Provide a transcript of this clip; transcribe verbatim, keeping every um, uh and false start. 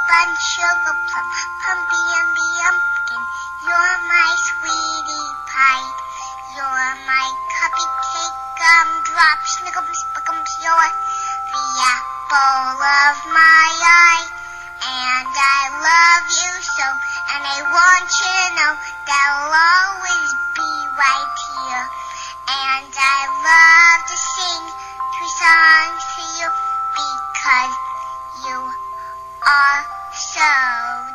bun, sugar plum, pumpy umby umpkin. You're my sweetie pie. You're my cupcake, gumdrop, snickums, spickums. You're the apple of my eye. And I love you so, and I want you to know that I'll always be right here. And I love to sing three songs to you because you are so